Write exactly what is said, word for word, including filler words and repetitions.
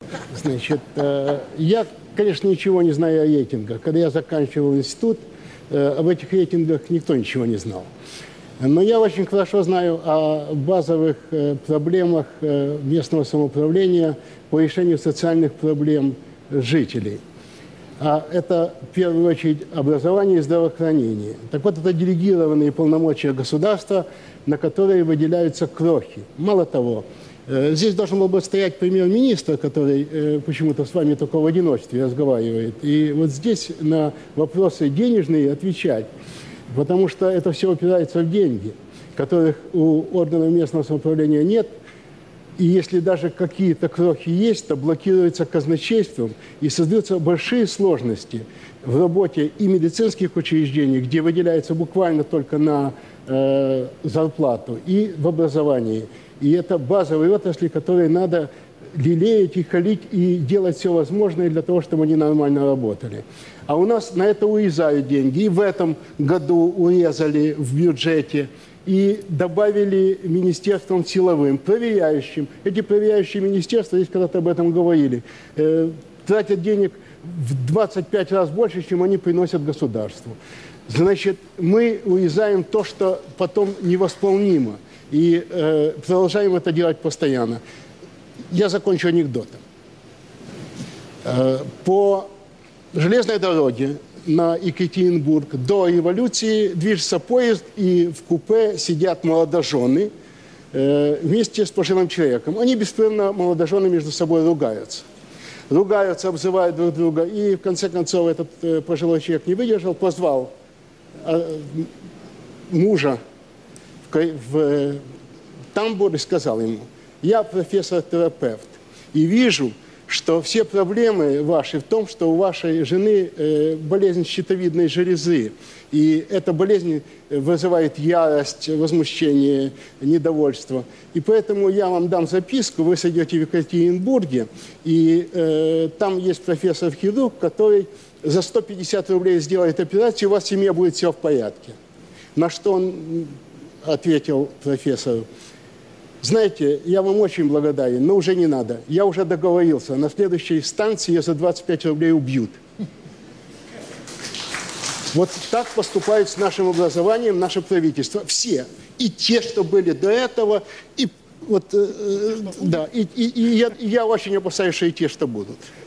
Значит, я, конечно, ничего не знаю о рейтингах. Когда я заканчивал институт, об этих рейтингах никто ничего не знал. Но я очень хорошо знаю о базовых проблемах местного самоуправления по решению социальных проблем жителей. А это, в первую очередь, образование и здравоохранение. Так вот, это делегированные полномочия государства, на которые выделяются крохи. Мало того, здесь должен был бы стоять премьер-министр, который почему-то с вами только в одиночестве разговаривает. И вот здесь на вопросы денежные отвечать. Потому что это все упирается в деньги, которых у органов местного самоуправления нет. И если даже какие-то крохи есть, то блокируется казначейством, и создаются большие сложности в работе и медицинских учреждений, где выделяется буквально только на э, зарплату, и в образовании. И это базовые отрасли, которые надо лелеять и холить, и делать все возможное для того, чтобы они нормально работали. А у нас на это урезают деньги. И в этом году урезали в бюджете, и добавили министерствам силовым, проверяющим. Эти проверяющие министерства, здесь когда-то об этом говорили, э, тратят денег в двадцать пять раз больше, чем они приносят государству. Значит, мы урезаем то, что потом невосполнимо. И э, продолжаем это делать постоянно. Я закончу анекдотом. Э, по железной дороге на Екатеринбург до революции движется поезд, и в купе сидят молодожены э, вместе с пожилым человеком. Они беспрерывно, молодожены, между собой ругаются. Ругаются, обзывают друг друга. И в конце концов этот э, пожилой человек не выдержал, позвал э, мужа в, в тамбур и сказал ему: я профессор-терапевт и вижу, что все проблемы ваши в том, что у вашей жены э, болезнь щитовидной железы. И эта болезнь вызывает ярость, возмущение, недовольство. И поэтому я вам дам записку, вы сойдете в Екатеринбурге, и э, там есть профессор-хирург, который за сто пятьдесят рублей сделает операцию, у вас в семье будет все в порядке. На что он ответил профессору: знаете, я вам очень благодарен, но уже не надо. Я уже договорился. На следующей станции ее за двадцать пять рублей убьют. Вот так поступают с нашим образованием наше правительство. Все. И те, что были до этого, и вот, э, да, и, и, и, я, и я очень опасаюсь, что и те, что будут.